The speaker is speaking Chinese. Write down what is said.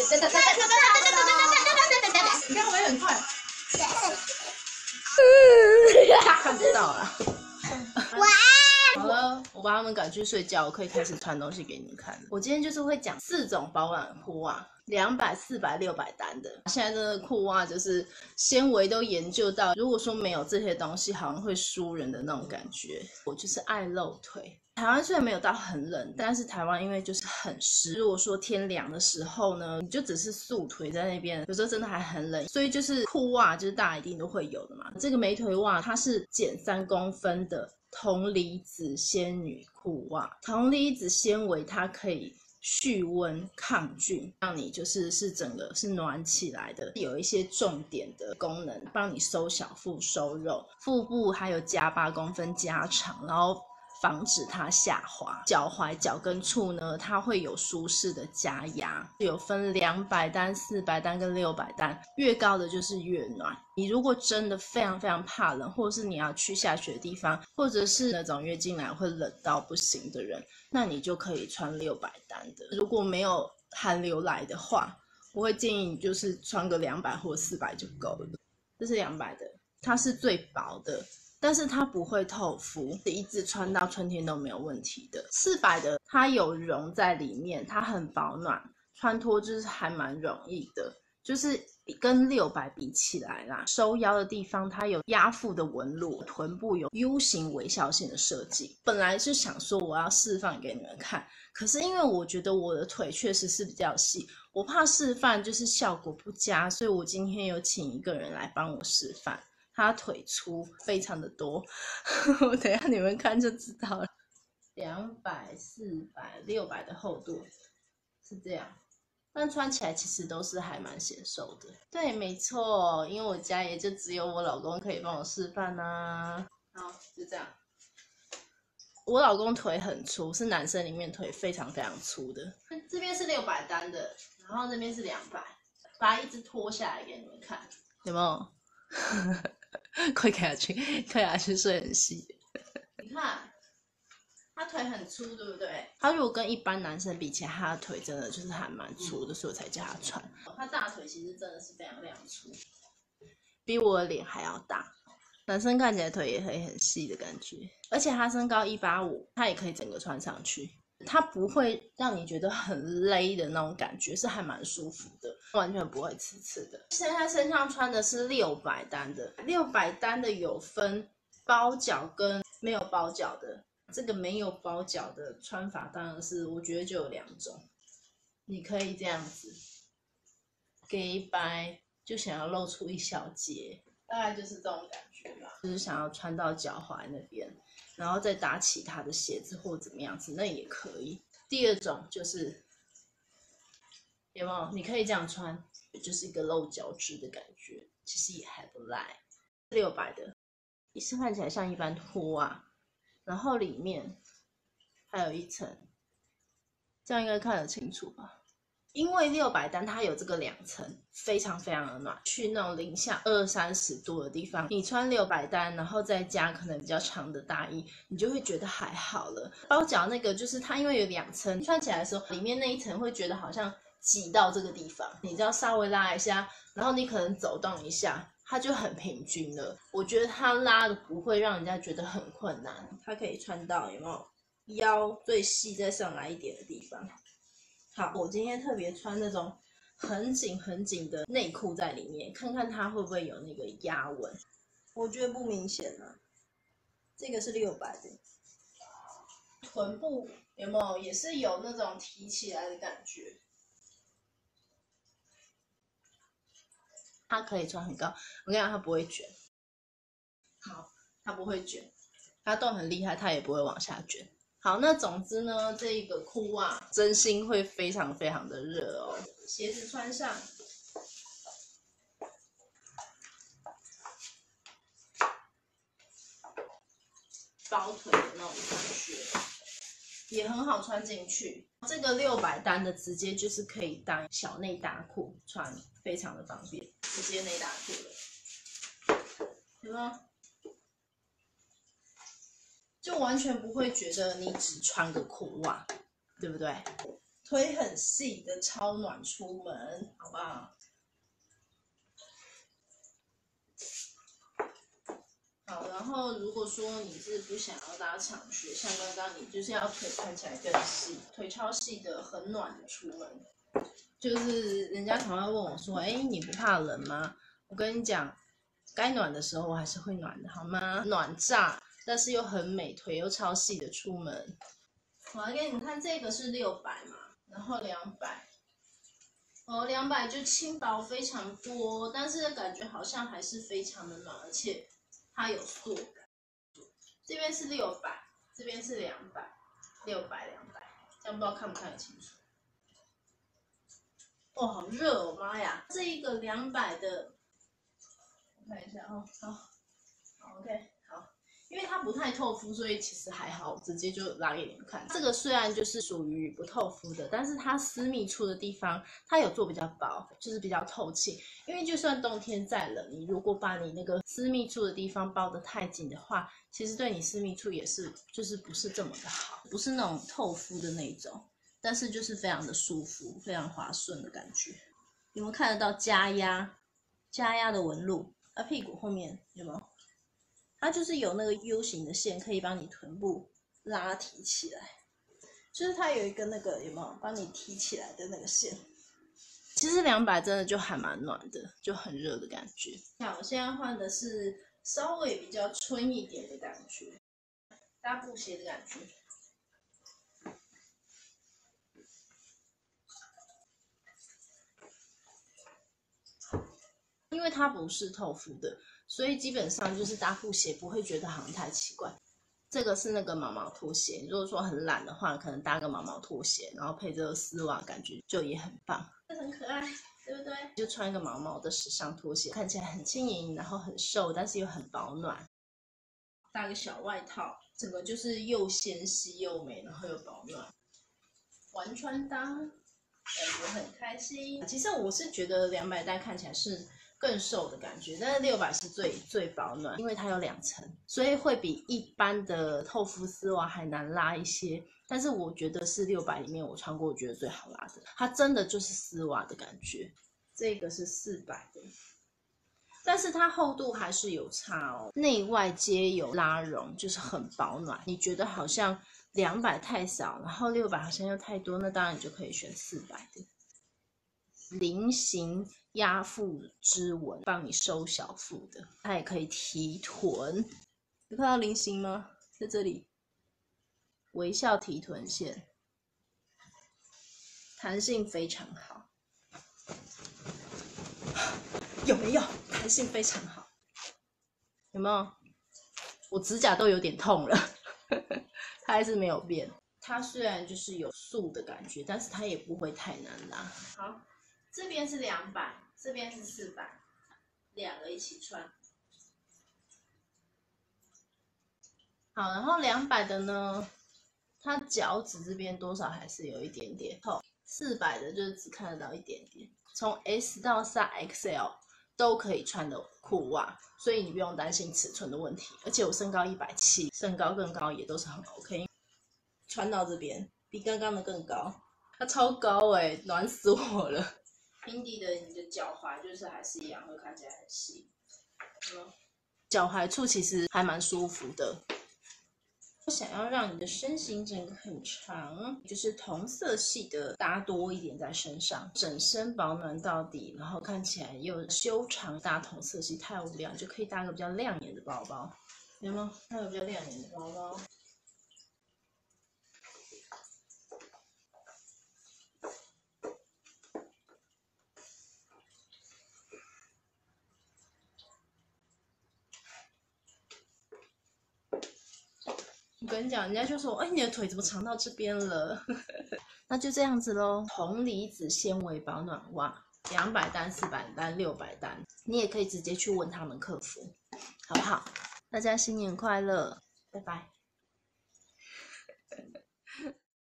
你看我也很快。看不到了。好了，我把他们赶去睡觉，我可以开始穿东西给你们看。我今天就是会讲4种保暖裤袜，200、400、600单的。现在的裤袜就是纤维都研究到，如果说没有这些东西，好像会输人的那种感觉。我就是爱露腿。台湾虽然没有到很冷，但是台湾因为就是很湿，如果说天凉的时候呢，你就只是素腿在那边，有时候真的还很冷，所以就是裤袜就是大家一定都会有的嘛。这个美腿袜它是减3公分的铜离子仙女裤袜，铜离子纤维它可以蓄温抗菌，让你是整个是暖起来的，有一些重点的功能，帮你收小腹收肉，腹部还有加8公分加长，然后防止它下滑。脚踝、脚跟处呢，它会有舒适的加压，有分200单、400单跟600单，越高的就是越暖。你如果真的非常非常怕冷，或者是你要去下雪的地方，或者是那种月经来会冷到不行的人，那你就可以穿600单的。如果没有寒流来的话，我会建议你就是穿个200或400就够了。这是200的，它是最薄的。但是它不会透肤，一直穿到春天都没有问题的。400的它有绒在里面，它很保暖，穿脱就是还蛮容易的，就是跟600比起来啦，收腰的地方它有压腹的纹路，臀部有 U 型微笑线的设计。本来是想说我要示范给你们看，可是因为我觉得我的腿确实是比较细，我怕示范就是效果不佳，所以我今天有请一个人来帮我示范。他腿粗非常的多，我等一下你们看就知道了。200、400、600的厚度是这样，但穿起来其实都是还蛮显瘦的。对，没错，因为我家也就只有我老公可以帮我示范啊。好，就这样。我老公腿很粗，是男生里面腿非常非常粗的。这边是600单的，然后那边是200，把它一直脱下来给你们看，有没有？快给他去睡很细。你看，他腿很粗，对不对？他如果跟一般男生比起来，他的腿真的就是还蛮粗的，所以我才叫他穿。他大腿其实真的是非常非常粗，比我的脸还要大。男生看起来腿也很细的感觉，而且他身高185，他也可以整个穿上去。它不会让你觉得很勒的那种感觉，是还蛮舒服的，完全不会刺刺的。现在身上穿的是600单的，600单的有分包脚跟没有包脚的。这个没有包脚的穿法当然是我觉得就有2种，你可以这样子给白，就想要露出一小截，大概就是这种感觉吧，就是想要穿到脚踝那边。然后再搭其他的鞋子或怎么样子，那也可以。第二种就是有没有？你可以这样穿，就是一个露脚趾的感觉，其实也还不赖。600的，也是看起来像一般拖袜，然后里面还有一层，这样应该看得清楚吧？因为600单它有这个2层，非常非常的暖。去那种零下20、30度的地方，你穿600单，然后再加可能比较长的大衣，你就会觉得还好了。包脚那个就是它因为有2层，穿起来的时候，里面那一层会觉得好像挤到这个地方，你只要稍微拉一下，然后你可能走动一下，它就很平均了。我觉得它拉的不会让人家觉得很困难，它可以穿到有没有腰最细再上来一点的地方。好，我今天特别穿那种很紧很紧的内裤在里面，看看它会不会有那个压纹。我觉得不明显啊。这个是600的，臀部有没有也是有那种提起来的感觉？它可以穿很高，我跟你讲，它不会卷。好，它不会卷，它动很厉害，它也不会往下卷。好，那总之呢，这个裤袜真心会非常非常的热哦。鞋子穿上，包腿的那种感觉，也很好穿进去。这个600单的直接就是可以当小内搭裤穿，非常的方便，直接内搭裤了，有没有？就完全不会觉得你只穿个裤袜，对不对？ 腿很细的超暖出门，好不好？好，然后如果说你是不想要搭长靴，像刚刚你就是要腿看起来更细，腿超细的很暖的出门。就是人家常常问我说，你不怕冷吗？我跟你讲，该暖的时候我还是会暖的，好吗？暖炸，但是又很美，腿又超细的出门。我来给你们看，这个是600嘛，然后200。200就轻薄非常多，但是感觉好像还是非常的暖，而且它有塑感。这边是600，这边是200，600，200，这样不知道看不看得清楚？哦，好热哦，妈呀！这一个200的，我看一下哦，好 ，OK， 好，因为它不太透肤，所以其实还好，直接就拉给你们看。这个虽然就是属于不透肤的，但是它私密处的地方，它有做比较薄，就是比较透气。因为就算冬天再冷，你如果把你那个私密处的地方包得太紧的话，其实对你私密处也是就是不是这么的好，不是那种透肤的那种。但是就是非常的舒服，非常滑顺的感觉。有没有看得到加压的纹路？屁股后面有没有？它就是有那个 U 型的线，可以帮你臀部拉提起来。就是它有一个那个有没有帮你提起来的那个线？其实200真的就还蛮暖的，就很热的感觉。好，我现在换的是稍微比较春一点的感觉，搭布鞋的感觉。因为它不是透肤的，所以基本上就是搭布鞋不会觉得好像太奇怪。这个是那个毛毛拖鞋，如果说很懒的话，可能搭个毛毛拖鞋，然后配这个丝袜，感觉就也很棒，这很可爱，对不对？就穿一个毛毛的时尚拖鞋，看起来很轻盈，然后很瘦，但是又很保暖。搭个小外套，整个就是又纤细又美，然后又保暖，玩穿搭，感觉很开心。其实我是觉得200单看起来是更瘦的感觉，但是600是最保暖，因为它有2层，所以会比一般的透肤丝袜还难拉一些。但是我觉得是600里面我穿过我觉得最好拉的，它真的就是丝袜的感觉。这个是400的，但是它厚度还是有差哦，内外皆有拉绒，就是很保暖。你觉得好像200太少，然后600好像又太多，那当然你就可以选400的。菱形压腹织纹，帮你收小腹的，它也可以提臀。有看到菱形吗？在这里，微笑提臀线，弹性非常好。有没有？弹性非常好，有没有？我指甲都有点痛了，它还是没有变。它虽然就是有束的感觉，但是它也不会太难拉。好。这边是200，这边是400，两个一起穿。好，然后200的呢，它脚趾这边多少还是有一点点厚，400的就是只看得到一点点。从 S 到 XL 都可以穿的裤袜，所以你不用担心尺寸的问题。而且我身高170，身高更高也都是很 OK。穿到这边比刚刚的更高，它超高暖死我了。平底的你的脚踝就是还是一样，会看起来很细。脚踝处其实还蛮舒服的。想要让你的身形整个很长，就是同色系的搭多一点在身上，整身保暖到底，然后看起来又修长，搭同色系太无聊，就可以搭个比较亮眼的包包，有没有？它有比较亮眼的包包。我跟你讲，人家就说，你的腿怎么长到这边了？那就这样子咯。铜离子纤维保暖袜，200单、400单、600单，你也可以直接去问他们客服，好不好？大家新年快乐，拜拜。